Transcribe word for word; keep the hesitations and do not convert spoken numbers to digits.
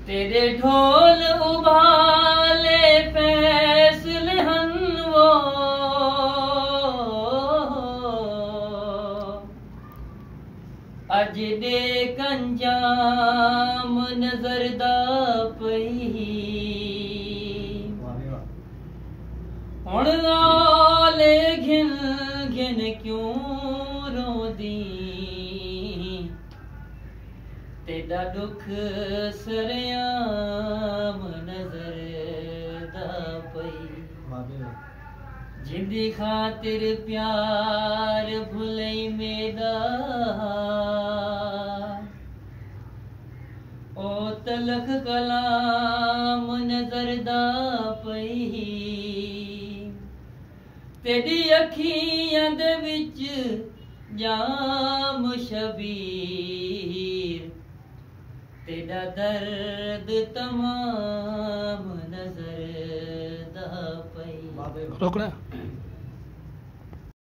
तेरे ढोल उबाले फैसले हन वो अज दे कंजाम नजरदा पई हुण आले घिन घिन क्यों रोंदी तेरा दुख सरेआम नजर दा पई जिंदी खातिर प्यार भुलई मेरा ओ तलख कलाम नजर दा पई तेरी अखियां दे विच जाम शबीर तेरा दर्द तमाम नजर दा पई। रोकना।